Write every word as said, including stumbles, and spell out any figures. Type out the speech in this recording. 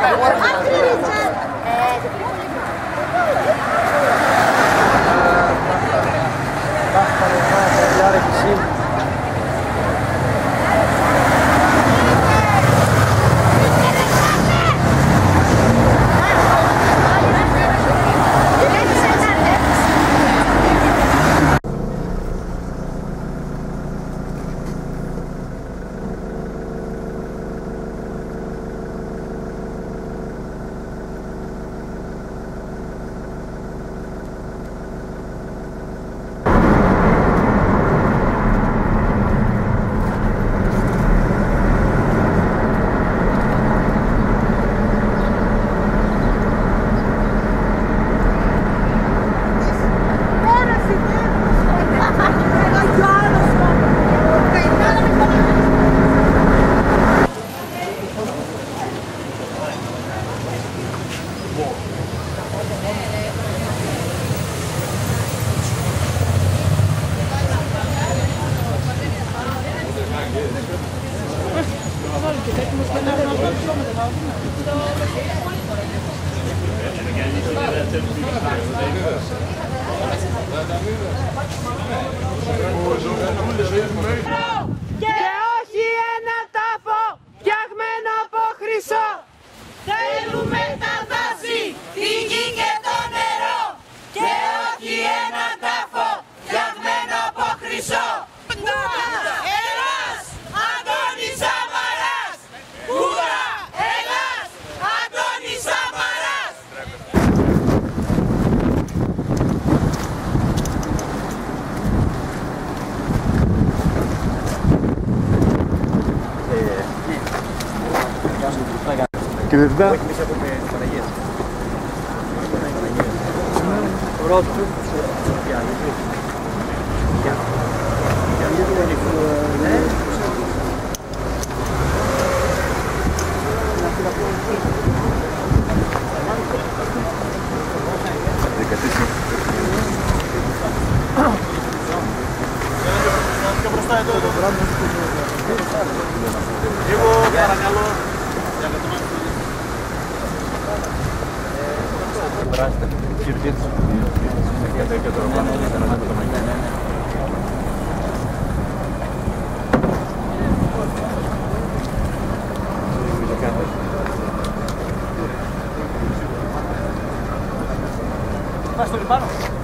Και όχι ένα τάφο φτιαγμένο από χρυσό. Θέλουμε τα δάση, τη γη και το νερό. Και όχι ένα τάφο φτιαγμένο από χρυσό. Ελλάς, Αντώνης Σαμαράς! Ούρα! Ελλάς, Αντώνης Σαμαράς! Και δεν θα... Εγώ παρακαλώ. Περάστε, κυρτίτς. Γιατί και τώρα πάνω δεν είναι το μαγικό. Πας στο λιπάνο.